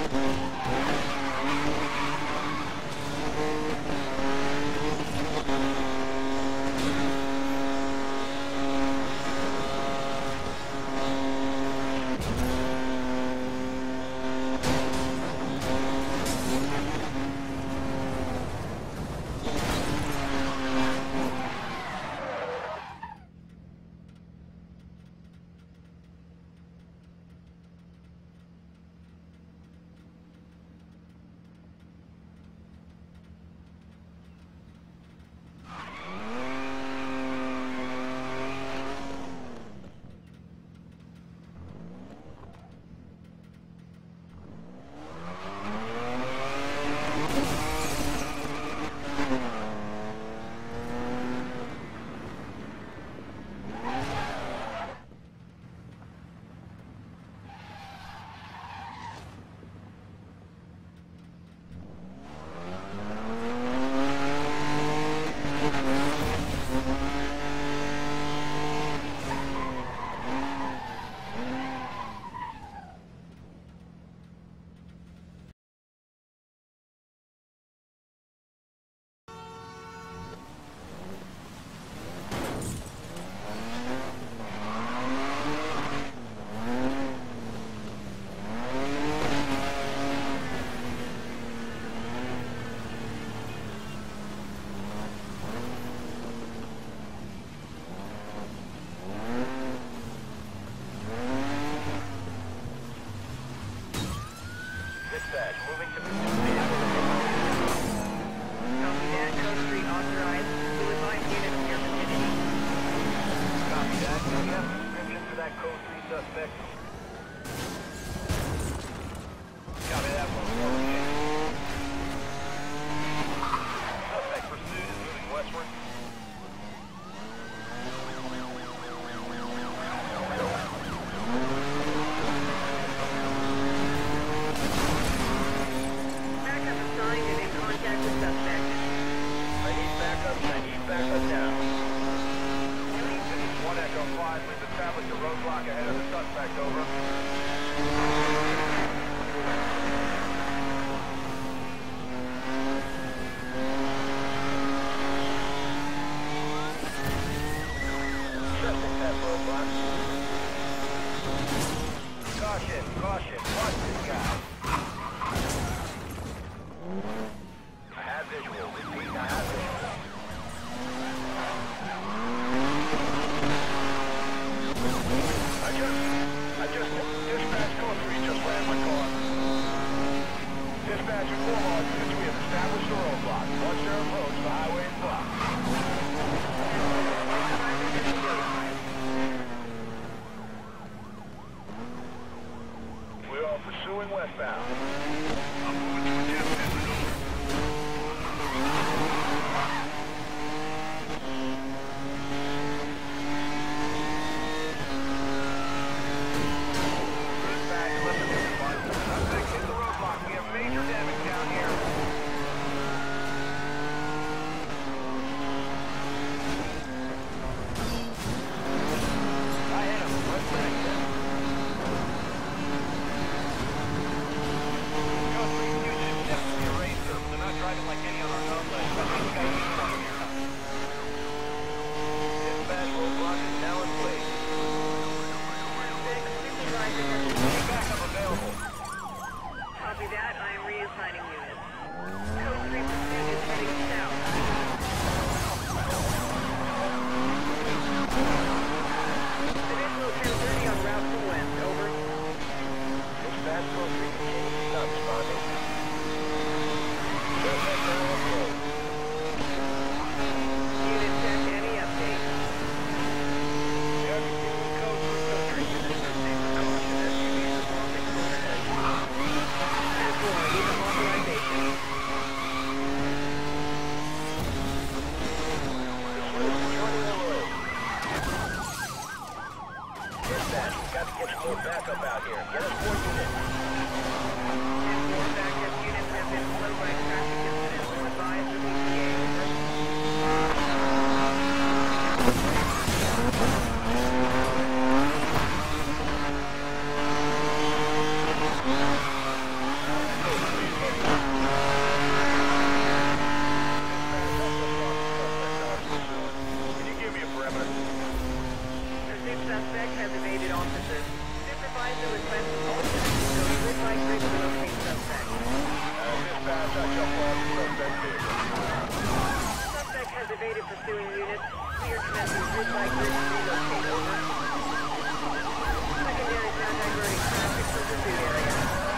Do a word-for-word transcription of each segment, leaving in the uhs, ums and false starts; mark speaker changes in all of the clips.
Speaker 1: Got to get more backup out here. Get us more units. able to locate suspect.
Speaker 2: Uh, dispatch, I shall follow the suspect vehicle.
Speaker 1: Suspect has evaded pursuing units. We are commencing grid by grid to relocate. Over. Secondary is now diverting traffic from the pursuit area.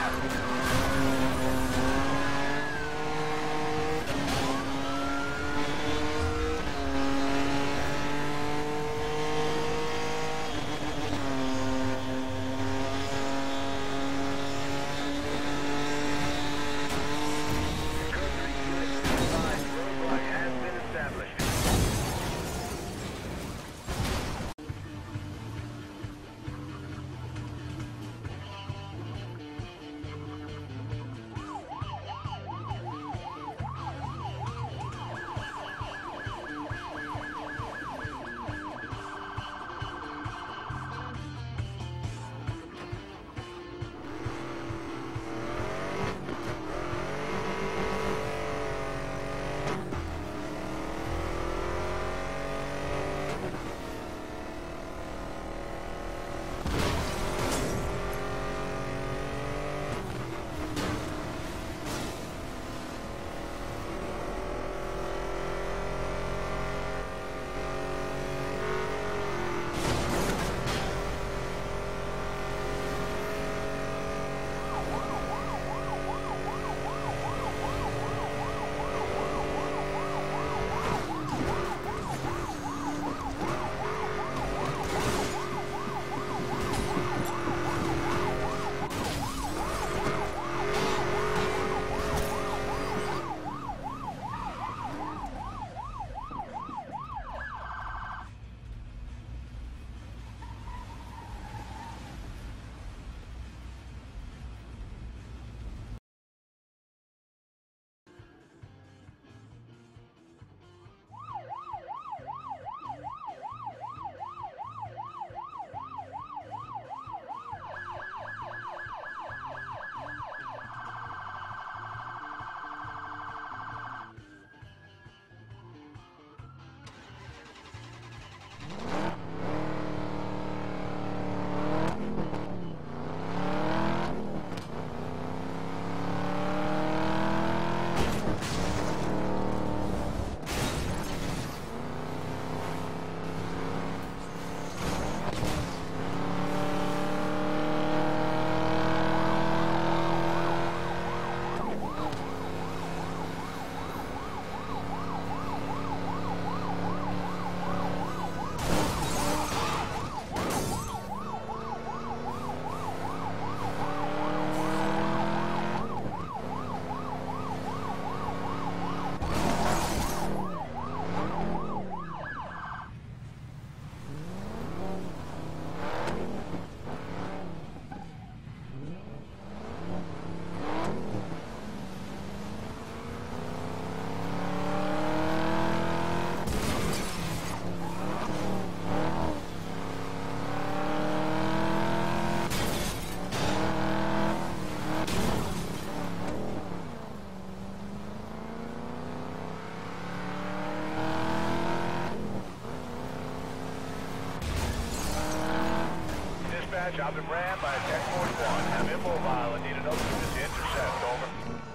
Speaker 2: I've been rammed by a ten forty-one. I'm immobile and need another unit to intercept. Over.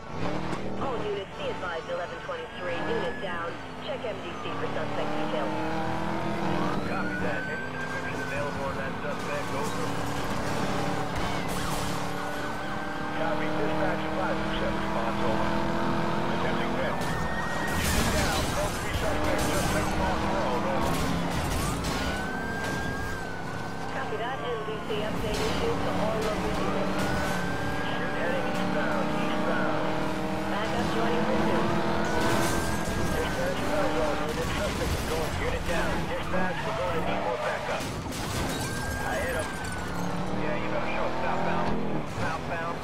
Speaker 1: All units, be advised eleven twenty-three. Unit down. Check M D C for suspect details.
Speaker 2: Copy that. Any description available on that suspect? Over. Copy. Dispatch five two seven response. Over. Attempting pin. Unit down. No three suspects. Suspect on the road. Over.
Speaker 1: Copy that. M D C update issued to all local units.
Speaker 2: Shoot heading eastbound. Eastbound.
Speaker 1: Backup joining pursuit.
Speaker 2: Dispatch five all units. Suspect is going. Unit down. Dispatch, we're going to need more backup. I hit him. Yeah, you better show southbound. Southbound.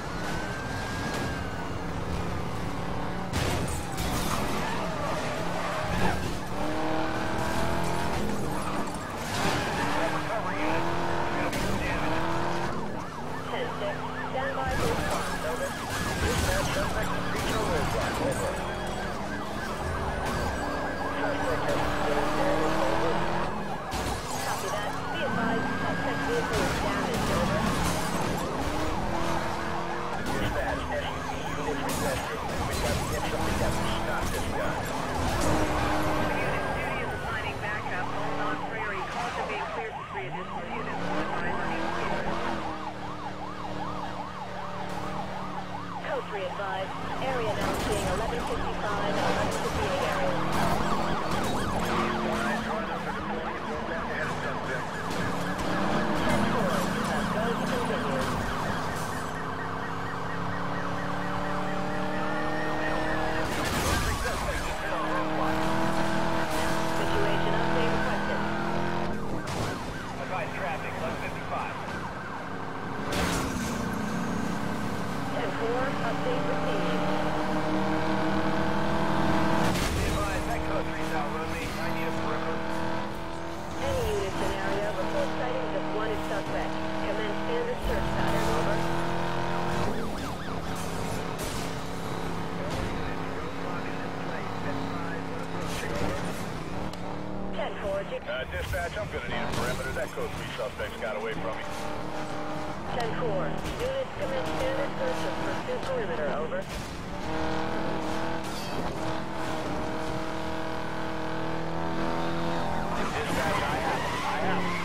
Speaker 1: Stand by for response, over.
Speaker 2: Dispatch, suspect is regional roadblock, over. Suspect has sustained damage, over.
Speaker 1: Copy that. Be advised, suspect vehicle is damaged, over. twenty-three advised. Area now seeing eleven fifty-five and eleven fifty-eight areas. ten four, you have go to continue. Situation update requested.
Speaker 2: Advise traffic, eleven fifty-five.
Speaker 1: ten four, update received.
Speaker 2: Be advised, that code three south road me. I need a perimeter.
Speaker 1: Any unit scenario, report sightings of wanted suspect. Commence standard search pattern, over. ten four,
Speaker 2: Uh, dispatch, I'm gonna need a perimeter. That code three suspect's got away from me.
Speaker 1: ten four, units commence standard search of pursuit perimeter, over.
Speaker 2: Dispatch, I have him. I have him.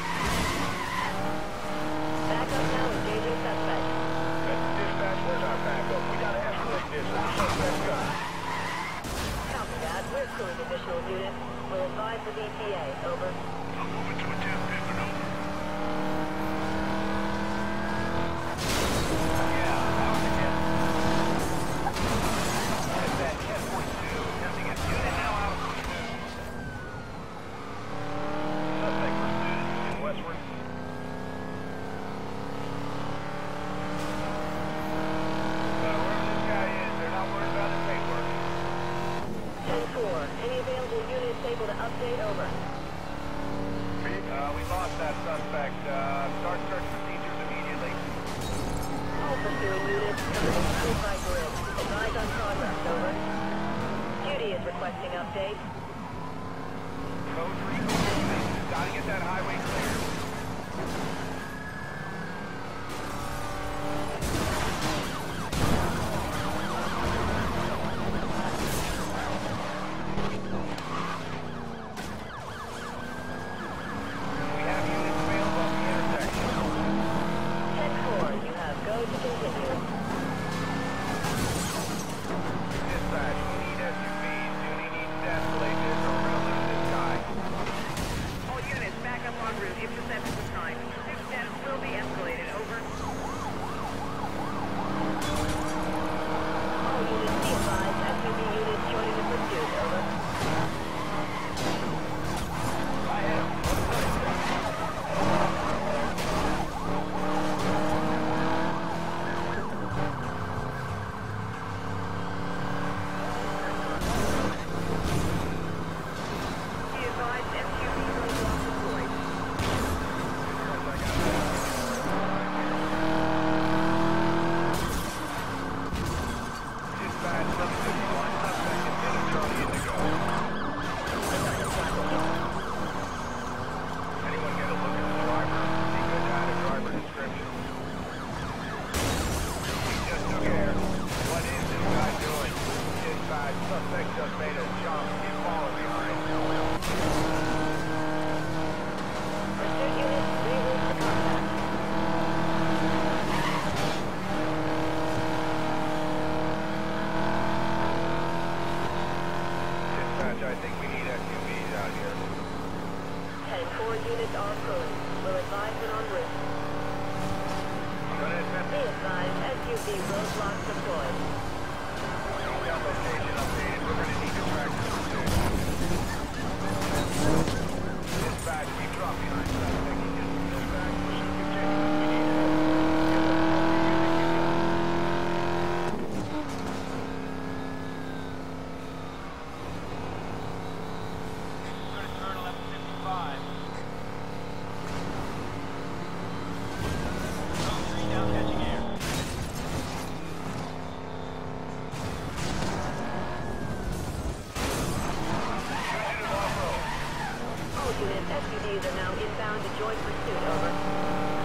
Speaker 1: Backup now, engaging suspect.
Speaker 2: That's dispatch, where's our backup? We gotta escalate this. The suspect's got.
Speaker 1: Copy that. We're crewing additional units. We'll advise the E T A, over.
Speaker 2: I'm moving to a ten pivot, over. Yeah, that was a hit. Dispatch, ten forty-two. Attempting a unit now out of pursuit. Suspect pursuit is moving westward. Uh, wherever this guy is, they're not worried about his paperwork.
Speaker 1: ten four, any available units able to update, over.
Speaker 2: Uh, we lost that suspect. Uh, start search procedures immediately.
Speaker 1: All pursuing units, commence pursuit by grid. Advise on progress, over. Duty is requesting update.
Speaker 2: Code three, gotta get that highway cleared. We have units available at the intersection.
Speaker 1: ten four, you have go to continue.
Speaker 2: Dispatch, we need S U Vs. Duty needs to escalate this or we're gonna lose this guy.
Speaker 1: All units, back up en route. Intercept at the time. Pursuit status will be escalated, over. All units be advised. S U V units joining the pursuit, over.
Speaker 2: I hit him.
Speaker 1: Be advised, S U V roadblock deployed.
Speaker 2: Dispatch, eleven fifty-one, suspect is hitting Charlie Indigo. Anyone get a look at the driver? He could add a driver description. He just took air. What is this guy doing? Dispatch, suspect just made a jump. He's falling behind.
Speaker 1: Pursuit units, reroute to contact.
Speaker 2: Dispatch, I think we need S U Vs out here.
Speaker 1: ten four units are crewing. Will advise when en route.
Speaker 2: I'm gonna attempt
Speaker 1: Be advised, S U V roadblock deployed.
Speaker 2: Got location updated. We're gonna need to track this pursuit. Dispatch, keep drop behind suspect. He just dispatch. Pursuit continues. We need help. Get the fuck We're gonna turn eleven fifty-five. Code three now catching air.
Speaker 1: All units, S U Vs are now inbound to join pursuit, over.